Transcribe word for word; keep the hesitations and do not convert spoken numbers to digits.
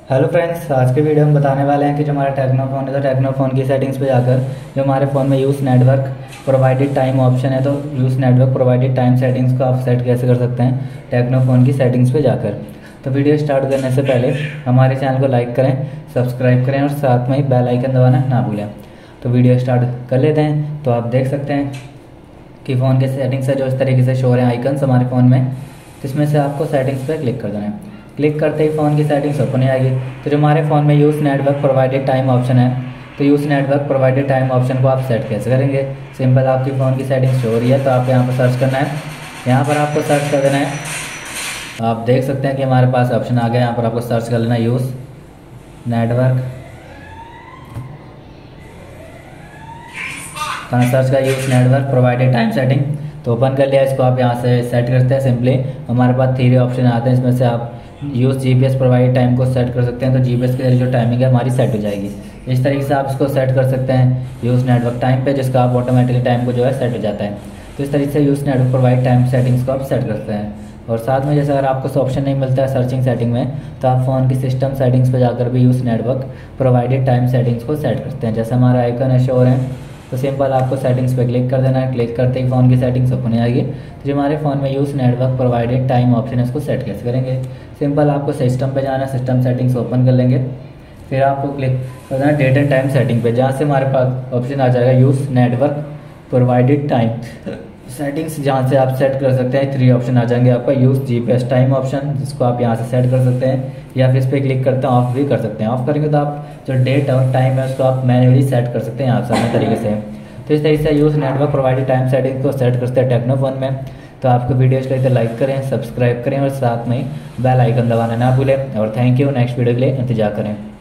Hello friends, आज के video में बताने वाले हैं कि जो हमारा टेक्नो फ़ोन है तो टेक्नो फ़ोन की सेटिंग्स पे जाकर जो हमारे फ़ोन में use network provided time option है तो use network provided time settings को आप सेट कैसे कर सकते हैं टेक्नो फ़ोन की सेटिंग्स पे जाकर। तो वीडियो स्टार्ट करने से पहले हमारे चैनल को लाइक करें, सब्सक्राइब करें और साथ में ही बेल आइकन दबाना ना भूलें। तो वीडियो स्टार्ट कर लेते हैं। तो आप देख सकते हैं कि फ़ोन के सेटिंग्स है जो इस तरीके से शो हो रहे हैं आइकन्स हमारे फ़ोन में, जिसमें से आपको सेटिंग्स पर क्लिक कर देना है। क्लिक करते ही फ़ोन की सेटिंग्स ओपन हो जाएगी। तो जो हमारे फ़ोन में use network provided time option है तो use network provided time option को आप सेट कैसे करेंगे। सिंपल, आपकी फ़ोन की सेटिंग्स शो हो रही है तो आप यहाँ पर सर्च करना है। यहाँ पर आपको सर्च कर देना है। आप देख सकते हैं कि हमारे पास ऑप्शन आ गया। यहाँ पर आपको सर्च कर लेना है यूज़ नेटवर्क। कहाँ सर्च का use network provided time setting. तो ओपन कर लिया इसको। आप यहाँ से सेट करते हैं। सिंपली हमारे पास थ्री ऑप्शन आते हैं, इसमें से आप यूज़ जीपीएस प्रोवाइड टाइम को सेट कर सकते हैं। तो जीपीएस के जो टाइमिंग है हमारी सेट हो जाएगी। इस तरीके से आप इसको सेट कर सकते हैं यूज़ नेटवर्क टाइम पे, जिसका आप ऑटोमेटिकली टाइम को जो है सेट हो जाता है। तो इस तरीके से use network provide time settings को आप सेट करते हैं। और साथ में जैसे अगर आपको ऑप्शन नहीं मिलता है सर्चिंग सेटिंग में तो आप फ़ोन की सिस्टम सेटिंग्स पर जाकर भी use network provided time settings को सेट करते हैं। जैसे हमारा आइकन है शो है तो सिंपल आपको सेटिंग्स पे क्लिक कर देना है। क्लिक करते ही फ़ोन की सेटिंग्स ओपन हो जाएगी। तो जो हमारे फ़ोन में use network provided time option है उसको सेट कैसे करेंगे। सिंपल आपको सिस्टम पे जाना है, सिस्टम सेटिंग्स ओपन कर लेंगे। फिर आपको क्लिक कर देना डेट एंड टाइम सेटिंग पे, जहाँ से हमारे पास ऑप्शन आ जाएगा use network provided time settings, जहाँ से आप सेट कर सकते हैं। थ्री ऑप्शन आ जाएंगे आपका यूज़ जीपीएस टाइम ऑप्शन, जिसको आप यहाँ से सेट कर सकते हैं या फिर इस पर क्लिक करते हैं ऑफ भी कर सकते हैं। ऑफ करेंगे तो आप जो डेट और टाइम है उसको आप मैन्युअली सेट कर सकते हैं यहाँ से अपने तरीके से। तो इस तरीके से use network provided time setting को सेट करते हैं टेक्नो फ़ोन में। तो आपको वीडियो अच्छी लगे तो लाइक करें, सब्सक्राइब करें और साथ में बेल आइकन दबाना ना भूलें। और थैंक यू। नेक्स्ट वीडियो के लिए इंतजार करें।